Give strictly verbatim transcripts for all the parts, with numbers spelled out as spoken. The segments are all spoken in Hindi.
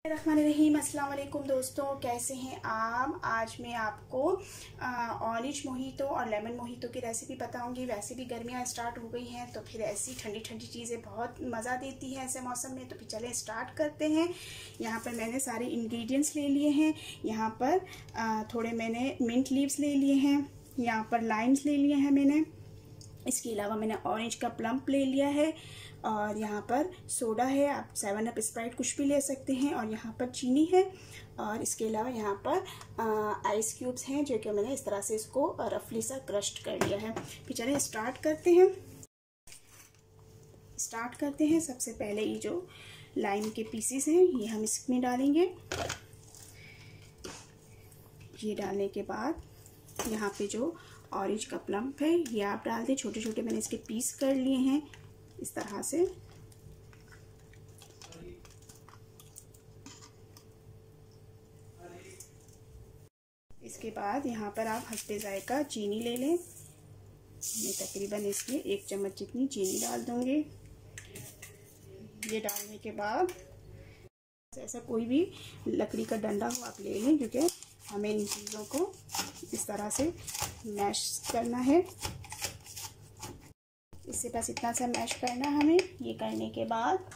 रहीम अस्सलाम वालेकुम दोस्तों, कैसे हैं आप। आज मैं आपको ऑरेंज मोहितो और लेमन मोहितो की रेसिपी बताऊंगी। वैसे भी गर्मियां स्टार्ट हो गई हैं तो फिर ऐसी ठंडी ठंडी चीज़ें बहुत मज़ा देती हैं ऐसे मौसम में। तो फिर चलें स्टार्ट करते हैं। यहाँ पर मैंने सारे इंग्रेडिएंट्स ले लिए हैं। यहाँ पर आ, थोड़े मैंने मिंट लीव्स ले लिए हैं। यहाँ पर लाइम्स ले लिए हैं मैंने। इसके अलावा मैंने ऑरेंज का प्लम्प ले लिया है और यहाँ पर सोडा है, आप सेवन अप स्प्राइट कुछ भी ले सकते हैं। और यहाँ पर चीनी है और इसके अलावा यहाँ पर आइस क्यूब्स हैं जो कि मैंने इस तरह से इसको रफली सा क्रश्ड कर लिया है। फिर चलिए स्टार्ट करते हैं स्टार्ट करते हैं सबसे पहले ये जो लाइम के पीसेस हैं ये हम इसमें डालेंगे। ये डालने के बाद यहाँ पे जो ऑरेंज का प्लम्प है ये आप डाल दें। छोटे छोटे मैंने इसके पीस कर लिए हैं इस तरह से। इसके बाद यहाँ पर आप हस्बे जायका चीनी ले लें। मैं तकरीबन इसमें एक चम्मच जितनी चीनी डाल दूंगी। ये डालने के बाद ऐसा कोई भी लकड़ी का डंडा हो आप ले लें, क्योंकि हमें इन चीज़ों को इस तरह से मैश करना है। इससे बस इतना सा मैश करना हमें। ये करने के बाद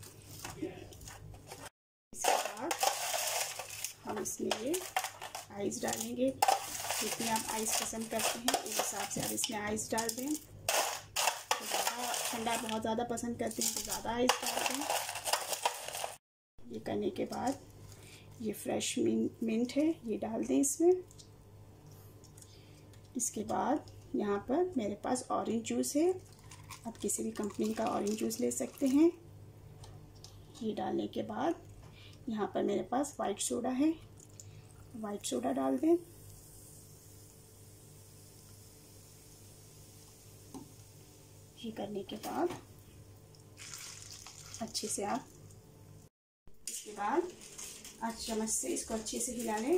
इसके बाद हम इसमें ये आइस डालेंगे। जितनी आप आइस पसंद करते हैं उस हिसाब से आप इसमें आइस डाल दें। तो ज़्यादा ठंडा बहुत ज़्यादा पसंद करते हैं तो ज़्यादा आइस डाल दें। ये करने के बाद ये फ्रेश मिंट है ये डाल दें इसमें। इसके बाद यहाँ पर मेरे पास ऑरेंज जूस है, आप किसी भी कंपनी का ऑरेंज जूस ले सकते हैं। ये डालने के बाद यहाँ पर मेरे पास वाइट सोडा है, वाइट सोडा डाल दें। ये करने के बाद अच्छे से आप इसके बाद आज चम्मच से इसको अच्छे से हिला लें।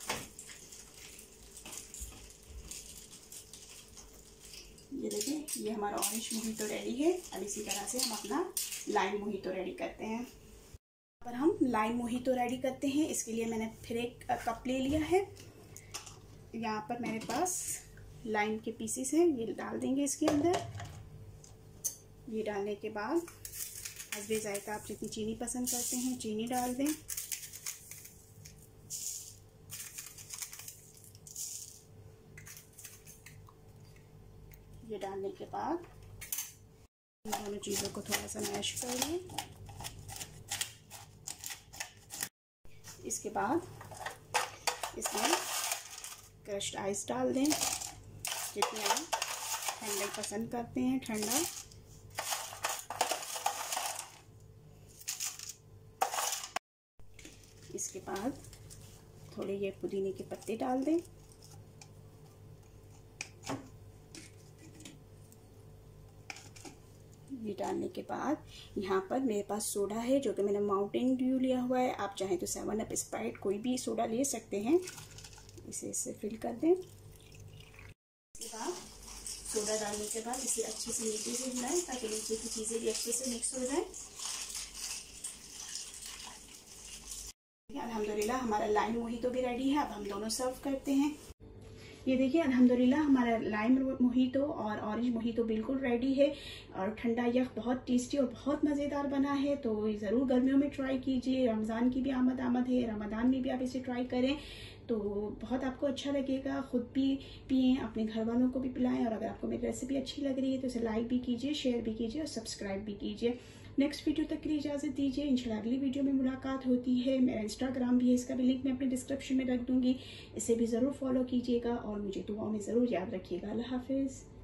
ये देखिए ये हमारा ऑरेंज मोहितो रेडी है। अब इसी तरह से हम अपना लाइम मोहितो रेडी करते हैं। पर हम लाइम मोहितो रेडी करते हैं इसके लिए मैंने फिर एक कप ले लिया है। यहाँ पर मेरे पास लाइम के पीसेस हैं ये डाल देंगे इसके अंदर। ये डालने के बाद हस्बे जायका आप जितनी चीनी पसंद करते हैं चीनी डाल दें। ये डालने के बाद इन दोनों चीज़ों को थोड़ा सा मैश कर लें। इसके बाद इसमें क्रश्ड आइस डाल दें जितने आप ठंडा पसंद करते हैं ठंडा। इसके बाद थोड़े ये पुदीने के पत्ते डाल दें। ये डालने के बाद यहाँ पर मेरे पास सोडा है जो कि मैंने माउंटेन ड्यू लिया हुआ है। आप चाहें तो सेवन अप स्प्राइट कोई भी सोडा ले सकते हैं। इसे इससे फिल कर दें। इसके बाद सोडा डालने के बाद इसे अच्छे से नीचे से हिलाएं ताकि नीचे की चीज़ें भी अच्छे से मिक्स हो जाए। अल्हम्दुलिल्लाह हमारा लाइम मोहितो भी रेडी है। अब हम दोनों सर्व करते हैं। ये देखिए अल्हम्दुलिल्लाह हमारा लाइम मोहितो और ऑरेंज मोहितो बिल्कुल रेडी है और ठंडा यख बहुत टेस्टी और बहुत मज़ेदार बना है। तो ज़रूर गर्मियों में ट्राई कीजिए। रमज़ान की भी आमद आमद है, रमज़ान में भी आप इसे ट्राई करें तो बहुत आपको अच्छा लगेगा। खुद भी पिएं, अपने घर वालों को भी पिलाएं। और अगर आपको मेरी रेसिपी अच्छी लग रही है तो इसे लाइक भी कीजिए, शेयर भी कीजिए और सब्सक्राइब भी कीजिए। नेक्स्ट वीडियो तक के लिए इजाज़त दीजिए। इंशाल्लाह अगली वीडियो में मुलाकात होती है। मेरा इंस्टाग्राम भी है, इसका भी लिंक मैं अपने डिस्क्रिप्शन में रख दूंगी। इसे भी ज़रूर फॉलो कीजिएगा और मुझे दुआओं में ज़रूर याद रखिएगा। अल्लाह हाफिज़।